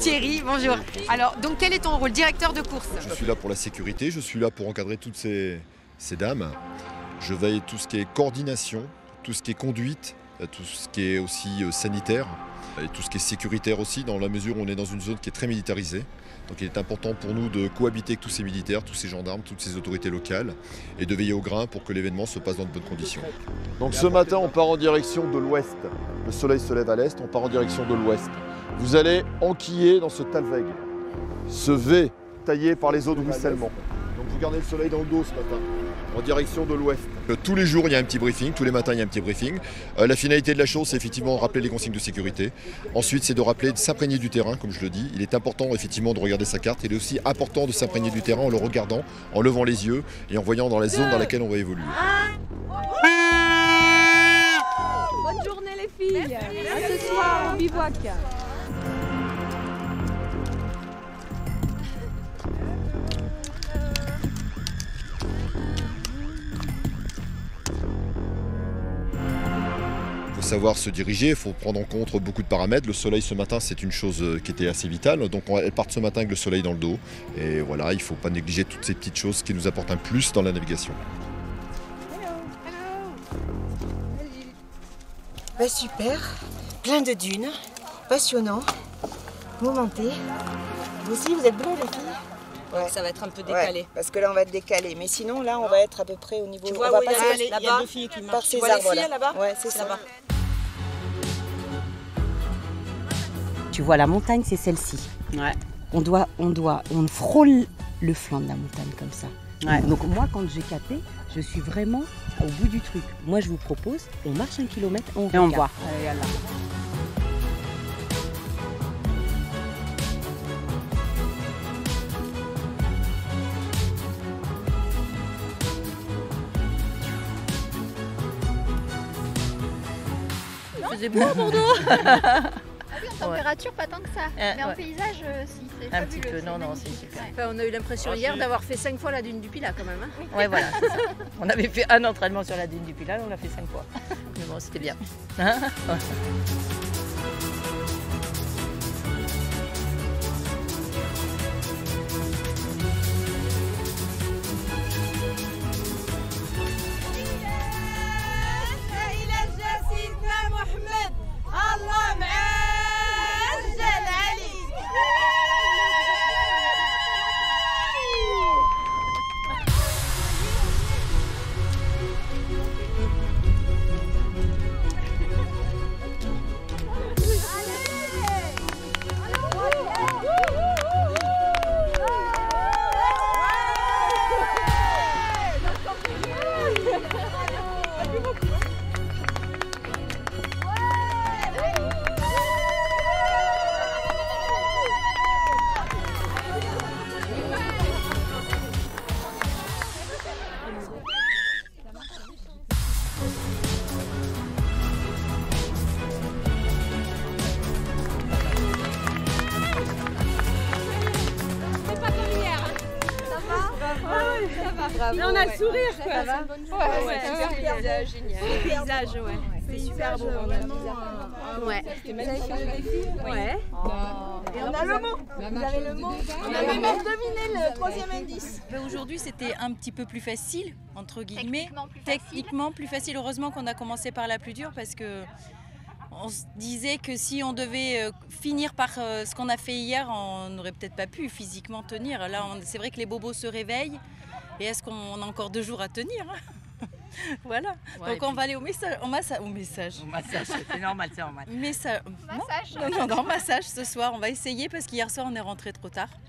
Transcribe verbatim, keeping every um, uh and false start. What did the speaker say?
Thierry, bonjour. Alors, donc quel est ton rôle? Directeur de course? Je suis là pour la sécurité, je suis là pour encadrer toutes ces, ces dames. Je veille tout ce qui est coordination, tout ce qui est conduite, tout ce qui est aussi sanitaire et tout ce qui est sécuritaire aussi, dans la mesure où on est dans une zone qui est très militarisée. Donc il est important pour nous de cohabiter avec tous ces militaires, tous ces gendarmes, toutes ces autorités locales et de veiller au grain pour que l'événement se passe dans de bonnes conditions. Donc ce matin, on part en direction de l'ouest. Le soleil se lève à l'est, on part en direction de l'ouest. Vous allez enquiller dans ce talweg, ce V taillé par les eaux de ruissellement. Donc vous gardez le soleil dans le dos ce matin, en direction de l'ouest. Tous les jours, il y a un petit briefing, tous les matins, il y a un petit briefing. Euh, la finalité de la chose, c'est effectivement rappeler les consignes de sécurité. Ensuite, c'est de rappeler de s'imprégner du terrain, comme je le dis. Il est important effectivement de regarder sa carte. Il est aussi important de s'imprégner du terrain en le regardant, en levant les yeux et en voyant dans la zone dans laquelle on va évoluer. Bonne journée les filles. À ce soir au bivouac. Il faut savoir se diriger, il faut prendre en compte beaucoup de paramètres. Le soleil ce matin, c'est une chose qui était assez vitale. Donc elles partent ce matin avec le soleil dans le dos. Et voilà, il ne faut pas négliger toutes ces petites choses qui nous apportent un plus dans la navigation. Bah super, plein de dunes, passionnant, mouvementé. Vous aussi, vous êtes bleu les filles? Ouais. Ça va être un peu décalé. Ouais, parce que là on va être décalé, mais sinon là on va être à peu près au niveau. Tu vois on va où il y a, passer il y a deux filles qui marchent. par ces tu vois arbres les filles là-bas? Ouais, c'est ça. Là-bas. Tu vois, la montagne, c'est celle-ci. Ouais. On doit, on doit, on frôle le flanc de la montagne comme ça. Ouais. Donc moi, quand j'ai capé, je suis vraiment au bout du truc. Moi, je vous propose, on marche un kilomètre, on Et on regarde. voit. Allez, regarde là. C'est beau Bordeaux. Ah oui, en température, ouais. pas tant que ça. Euh, mais en ouais. paysage, euh, si, c'est Un fabuleux, petit peu, c'est non, non, magnifique. c'est super. Ouais. Enfin, on a eu l'impression hier d'avoir fait cinq fois la dune du Pilat quand même. Hein. Ouais, voilà, c'est ça. On avait fait un entraînement sur la dune du Pilat, on l'a fait cinq fois. Mais bon, c'était bien. Mais on a le sourire quoi. Ça va? Ouais, ouais, super paysage, génial. Le paysage, ouais. C'est super beau. Ouais. Ouais. Et on a le mot. Vous avez le mot. On a le mot. Devinez le troisième indice. Aujourd'hui, c'était un petit peu plus facile, entre guillemets. Techniquement plus facile. Techniquement plus facile. Heureusement qu'on a commencé par la plus dure parce que on se disait que si on devait euh, finir par euh, ce qu'on a fait hier, on n'aurait peut-être pas pu physiquement tenir. Là, on- c'est vrai que les bobos se réveillent. Et est-ce qu'on a encore deux jours à tenir? Voilà. Ouais, Donc on va aller au message. Au, massa- au message. Au massage, c'est normal, c'est normal. Messa- Massage. Non, non, non, non, massage ce soir. On va essayer parce qu'hier soir on est rentré trop tard.